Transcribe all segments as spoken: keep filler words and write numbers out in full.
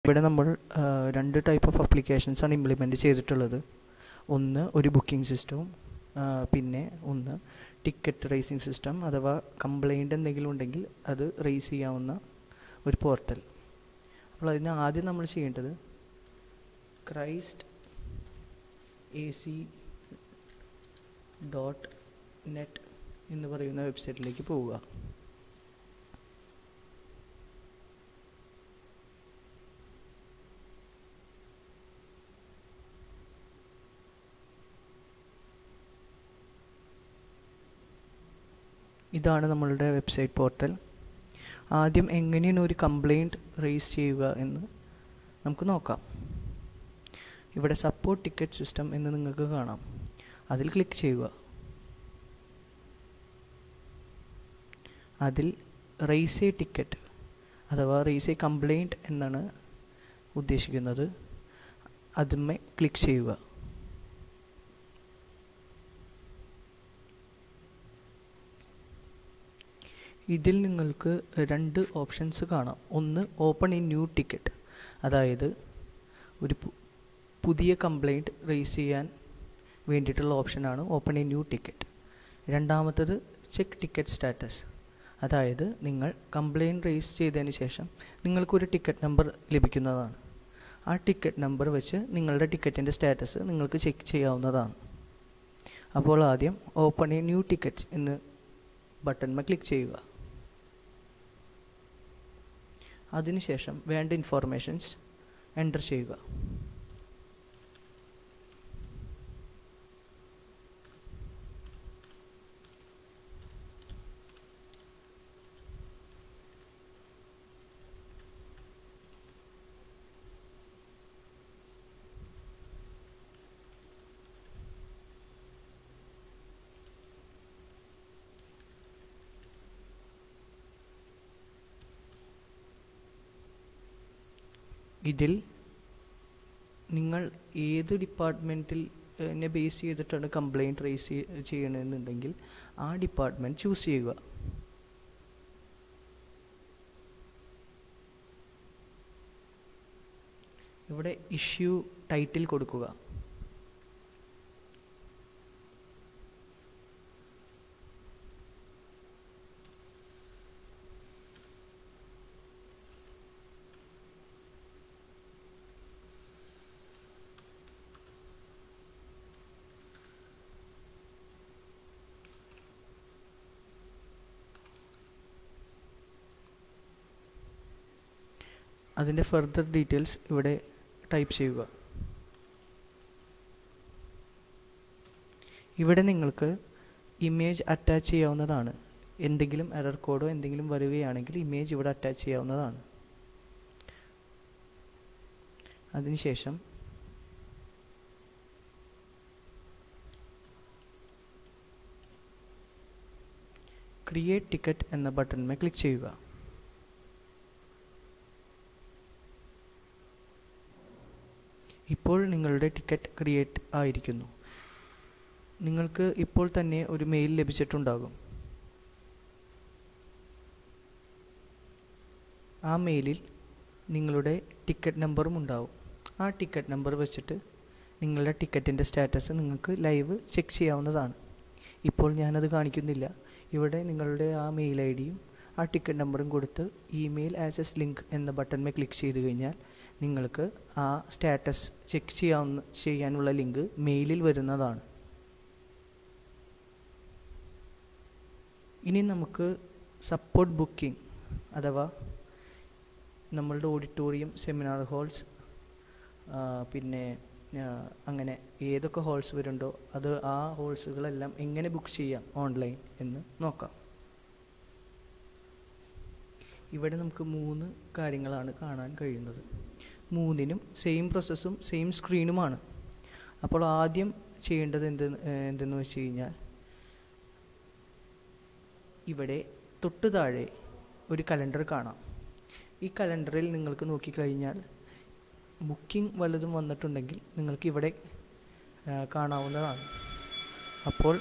ഇവിടെ നമ്മൾ രണ്ട് ടൈപ്പ് ഓഫ് അപ്ലിക്കേഷൻസ് ആണ് ഇംപ്ലിമെൻറ്റ് ചെയ്തിട്ടുള്ളത്. ഒന്ന് ഒരു ബുക്കിംഗ് സിസ്റ്റവും പിന്നെ ഒന്ന് ടിക്കറ്റ് റേസിംഗ് സിസ്റ്റം അഥവാ കംപ്ലൈൻറ്റ് എന്തെങ്കിലും ഉണ്ടെങ്കിൽ അത് റേസ് ചെയ്യാവുന്ന ഒരു പോർട്ടൽ. അപ്പോൾ അതിന് ആദ്യം നമ്മൾ ചെയ്യേണ്ടത് Christ A C dot net എന്ന് പറയുന്ന വെബ്സൈറ്റിലേക്ക് പോവുക. ഇതാണ് നമ്മളുടെ വെബ്സൈറ്റ് പോർട്ടൽ. ആദ്യം എങ്ങനെയാണ് ഒരു കംപ്ലൈൻറ്റ് റേസ് ചെയ്യുക എന്ന് നമുക്ക് നോക്കാം. ഇവിടെ സപ്പോർട്ട് ടിക്കറ്റ് സിസ്റ്റം എന്ന് നിങ്ങൾക്ക് കാണാം, അതിൽ ക്ലിക്ക് ചെയ്യുക. അതിൽ റേസ് എ ടിക്കറ്റ് അഥവാ റേസ് എ കംപ്ലൈൻറ്റ് എന്നാണ് ഉദ്ദേശിക്കുന്നത്. അതുമേ ക്ലിക്ക് ചെയ്യുക. ഇതിൽ നിങ്ങൾക്ക് രണ്ട് ഓപ്ഷൻസ് കാണാം. ഒന്ന് ഓപ്പൺ എ ന്യൂ ടിക്കറ്റ്, അതായത് ഒരു പുതിയ കംപ്ലൈൻറ്റ് റേസ് ചെയ്യാൻ വേണ്ടിയിട്ടുള്ള ഓപ്ഷനാണ് ഓപ്പൺ എ ന്യൂ ടിക്കറ്റ്. രണ്ടാമത്തത് ചെക്ക് ടിക്കറ്റ് സ്റ്റാറ്റസ്, അതായത് നിങ്ങൾ കംപ്ലൈൻറ്റ് റേസ് ചെയ്തതിന് ശേഷം നിങ്ങൾക്കൊരു ടിക്കറ്റ് നമ്പർ ലഭിക്കുന്നതാണ്. ആ ടിക്കറ്റ് നമ്പർ വെച്ച് നിങ്ങളുടെ ടിക്കറ്റിൻ്റെ സ്റ്റാറ്റസ് നിങ്ങൾക്ക് ചെക്ക് ചെയ്യാവുന്നതാണ്. അപ്പോൾ ആദ്യം ഓപ്പൺ എ ന്യൂ ടിക്കറ്റ് എന്ന് ബട്ടൺമേൽ ക്ലിക്ക് ചെയ്യുക. അതിനുശേഷം വേണ്ട ഇൻഫോർമേഷൻസ് എൻ്റർ ചെയ്യുക. ഇതിൽ നിങ്ങൾ ഏത് ഡിപ്പാർട്ട്മെൻറ്റിൽ നെ ബേസ് ചെയ്തിട്ടാണ് കംപ്ലൈൻറ്റ് റേസ് ചെയ്യണമെന്നുണ്ടെങ്കിൽ ആ ഡിപ്പാർട്ട്മെൻറ്റ് ചൂസ് ചെയ്യുക. ഇവിടെ ഇഷ്യൂ ടൈറ്റിൽ കൊടുക്കുക. അതിൻ്റെ ഫർദർ ഡീറ്റെയിൽസ് ഇവിടെ ടൈപ്പ് ചെയ്യുക. ഇവിടെ നിങ്ങൾക്ക് ഇമേജ് അറ്റാച്ച് ചെയ്യാവുന്നതാണ്. എന്തെങ്കിലും എറർ കോഡോ എന്തെങ്കിലും വരികയാണെങ്കിൽ ഇമേജ് ഇവിടെ അറ്റാച്ച് ചെയ്യാവുന്നതാണ്. അതിനുശേഷം ക്രിയേറ്റ് ടിക്കറ്റ് എന്ന ബട്ടണിൽ ക്ലിക്ക് ചെയ്യുക. ഇപ്പോൾ നിങ്ങളുടെ ടിക്കറ്റ് ക്രിയേറ്റ് ആയിരിക്കുന്നു. നിങ്ങൾക്ക് ഇപ്പോൾ തന്നെ ഒരു മെയിൽ ലഭിച്ചിട്ടുണ്ടാകും. ആ മെയിലിൽ നിങ്ങളുടെ ടിക്കറ്റ് നമ്പറും ഉണ്ടാവും. ആ ടിക്കറ്റ് നമ്പർ വെച്ചിട്ട് നിങ്ങളുടെ ടിക്കറ്റിൻ്റെ സ്റ്റാറ്റസ് നിങ്ങൾക്ക് ലൈവ് ചെക്ക് ചെയ്യാവുന്നതാണ്. ഇപ്പോൾ ഞാനത് കാണിക്കുന്നില്ല. ഇവിടെ നിങ്ങളുടെ ആ മെയിൽ ഐ ഡിയും ആ ടിക്കറ്റ് നമ്പറും കൊടുത്ത് ഇമെയിൽ ആക്സസ് ലിങ്ക് എന്ന ബട്ടണിൽ ക്ലിക്ക് ചെയ്ത് കഴിഞ്ഞാൽ നിങ്ങൾക്ക് ആ സ്റ്റാറ്റസ് ചെക്ക് ചെയ്യാവുന്ന ചെയ്യാനുള്ള ലിങ്ക് മെയിലിൽ വരുന്നതാണ്. ഇനി നമുക്ക് സപ്പോർട്ട് ബുക്കിംഗ് അഥവാ നമ്മളുടെ ഓഡിറ്റോറിയം, സെമിനാർ ഹാൾസ്, പിന്നെ അങ്ങനെ ഏതൊക്കെ ഹാൾസ് വരുന്നുണ്ടോ അത് ആ ഹാൾസുകളെല്ലാം എങ്ങനെ ബുക്ക് ചെയ്യാം ഓൺലൈൻ എന്ന് നോക്കാം. ഇവിടെ നമുക്ക് മൂന്ന് കാര്യങ്ങളാണ് കാണാൻ കഴിയുന്നത്. മൂന്നിനും സെയിം പ്രോസസ്സും സെയിം സ്ക്രീനുമാണ്. അപ്പോൾ ആദ്യം ചെയ്യേണ്ടത് എന്ത് എന്തെന്ന് വെച്ച് കഴിഞ്ഞാൽ ഇവിടെ തൊട്ട് താഴെ ഒരു കലണ്ടർ കാണാം. ഈ കലണ്ടറിൽ നിങ്ങൾക്ക് നോക്കിക്കഴിഞ്ഞാൽ ബുക്കിംഗ് വല്ലതും വന്നിട്ടുണ്ടെങ്കിൽ നിങ്ങൾക്ക് ഇവിടെ കാണാവുന്നതാണ്. അപ്പോൾ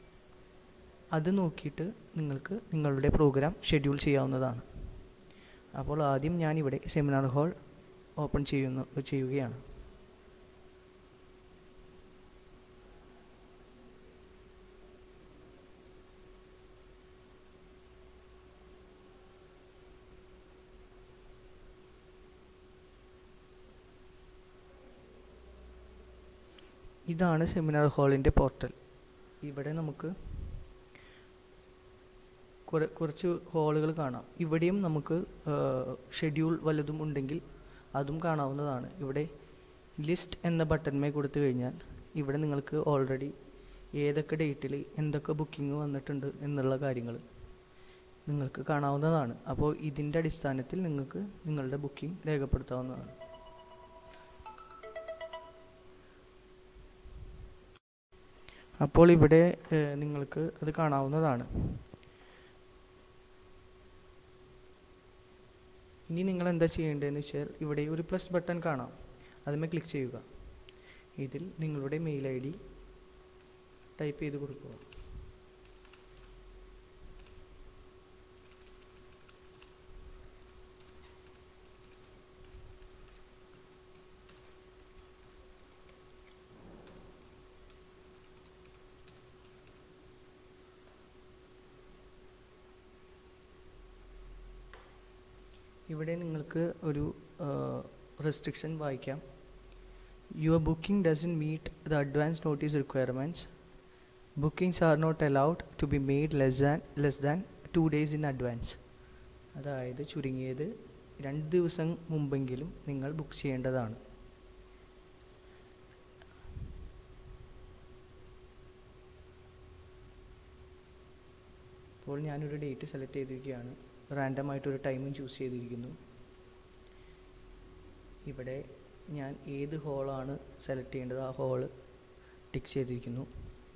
അത് നോക്കിയിട്ട് നിങ്ങൾക്ക് നിങ്ങളുടെ പ്രോഗ്രാം ഷെഡ്യൂൾ ചെയ്യാവുന്നതാണ്. അപ്പോൾ ആദ്യം ഞാനിവിടെ സെമിനാർ ഹാൾ ഓപ്പൺ ചെയ്യുന്നു ചെയ്യുകയാണ്. ഇതാണ് സെമിനാർ ഹാളിൻ്റെ പോർട്ടൽ. ഇവിടെ നമുക്ക് കുറച്ച് ഹാളുകൾ കാണാം. ഇവിടെയും നമുക്ക് ഷെഡ്യൂൾ വല്ലതും ഉണ്ടെങ്കിൽ അതും കാണാവുന്നതാണ്. ഇവിടെ ലിസ്റ്റ് എന്ന ബട്ടൺമേ കൊടുത്തു കഴിഞ്ഞാൽ ഇവിടെ നിങ്ങൾക്ക് ഓൾറെഡി ഏതൊക്കെ ഡേറ്റിൽ എന്തൊക്കെ ബുക്കിംഗ് വന്നിട്ടുണ്ട് എന്നുള്ള കാര്യങ്ങൾ നിങ്ങൾക്ക് കാണാവുന്നതാണ്. അപ്പോൾ ഇതിൻ്റെ അടിസ്ഥാനത്തിൽ നിങ്ങൾക്ക് നിങ്ങളുടെ ബുക്കിംഗ് രേഖപ്പെടുത്താവുന്നതാണ്. അപ്പോൾ ഇവിടെ നിങ്ങൾക്ക് അത് കാണാവുന്നതാണ്. ഇനി നിങ്ങൾ എന്താ ചെയ്യേണ്ടതെന്ന് വെച്ചാൽ ഇവിടെ ഒരു പ്ലസ് ബട്ടൺ കാണാം, അതിന്മേൽ ക്ലിക്ക് ചെയ്യുക. ഇതിൽ നിങ്ങളുടെ മെയിൽ ഐ ഡി ടൈപ്പ് ചെയ്ത് കൊടുക്കുക. ഇവിടെ നിങ്ങൾക്ക് ഒരു റെസ്ട്രിക്ഷൻ വായിക്കാം. Your booking doesn't meet the advance notice requirements. Bookings are not allowed to be made less than less than two days in advance. അതായത് ചുരുങ്ങിയത് രണ്ട് ദിവസം മുമ്പെങ്കിലും നിങ്ങൾ ബുക്ക് ചെയ്യേണ്ടതാണ്. അപ്പോൾ ഞാനൊരു ഡേറ്റ് സെലക്ട് ചെയ്തിരിക്കുകയാണ്. റാൻഡമായിട്ടൊരു ടൈമും ചൂസ് ചെയ്തിരിക്കുന്നു. ഇവിടെ ഞാൻ ഏത് ഹോളാണ് സെലക്ട് ചെയ്യേണ്ടത് ആ ഹോള് ടിക്ക് ചെയ്തിരിക്കുന്നു.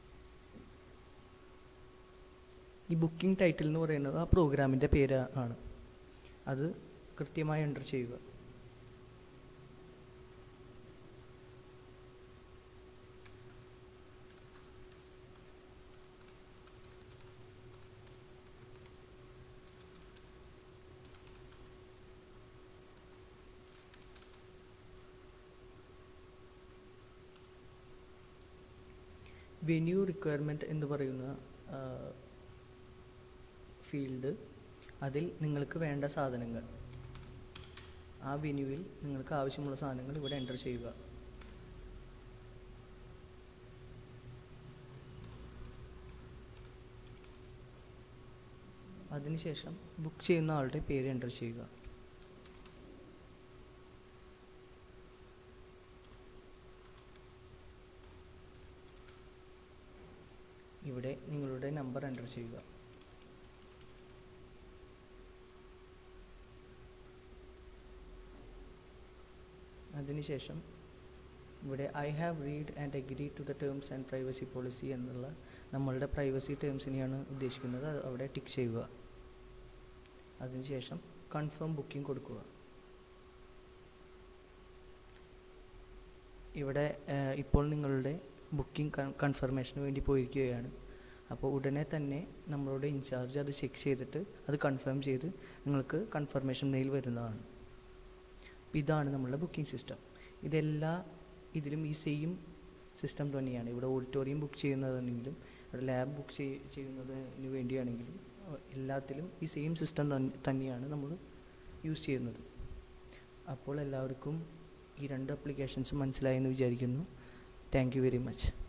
ഈ ബുക്കിംഗ് ടൈറ്റിൽ എന്ന് പറയുന്നത് ആ പ്രോഗ്രാമിൻ്റെ പേര് ആണ്. അത് കൃത്യമായി എൻ്റർ ചെയ്യുക. വെന്യൂ റിക്വയർമെൻറ്റ് എന്ന് പറയുന്ന ഫീൽഡ്, അതിൽ നിങ്ങൾക്ക് വേണ്ട സാധനങ്ങൾ, ആ വെന്യൂവിൽ നിങ്ങൾക്ക് ആവശ്യമുള്ള സാധനങ്ങൾ ഇവിടെ എൻ്റർ ചെയ്യുക. അതിനുശേഷം ബുക്ക് ചെയ്യുന്ന ആളുടെ പേര് എൻ്റർ ചെയ്യുക. ഇവിടെ നിങ്ങളുടെ നമ്പർ എൻ്റർ ചെയ്യുക. അതിനുശേഷം ഇവിടെ I have read and agree to the terms and privacy policy എന്നുള്ള നമ്മളുടെ പ്രൈവസി ടേംസിനെയാണ് ഉദ്ദേശിക്കുന്നത്. അവിടെ ടിക്ക് ചെയ്യുക. അതിനുശേഷം കൺഫേം ബുക്കിംഗ് കൊടുക്കുക. ഇവിടെ ഇപ്പോൾ നിങ്ങളുടെ ബുക്കിംഗ് കൺഫർമേഷന് വേണ്ടി പോയിരിക്കുകയാണ്. അപ്പോൾ ഉടനെ തന്നെ നമ്മളുടെ ഇൻചാർജ് അത് ചെക്ക് ചെയ്തിട്ട് അത് കൺഫേം ചെയ്ത് നിങ്ങൾക്ക് കൺഫർമേഷൻ മെയിൽ വരുന്നതാണ്. ഇതാണ് നമ്മളുടെ ബുക്കിംഗ് സിസ്റ്റം. ഇതെല്ലാ ഇതിലും ഈ സെയിം സിസ്റ്റം തന്നെയാണ്. ഇവിടെ ഓഡിറ്റോറിയം ബുക്ക് ചെയ്യുന്നതാണെങ്കിലും ഇവിടെ ലാബ് ബുക്ക് ചെയ്യുന്നതിന് വേണ്ടിയാണെങ്കിലും എല്ലാത്തിലും ഈ സെയിം സിസ്റ്റം തന്നെയാണ് നമ്മൾ യൂസ് ചെയ്യുന്നത്. അപ്പോൾ എല്ലാവർക്കും ഈ രണ്ട് ആപ്ലിക്കേഷൻസ് മനസ്സിലായെന്ന് വിചാരിക്കുന്നു. Thank you very much.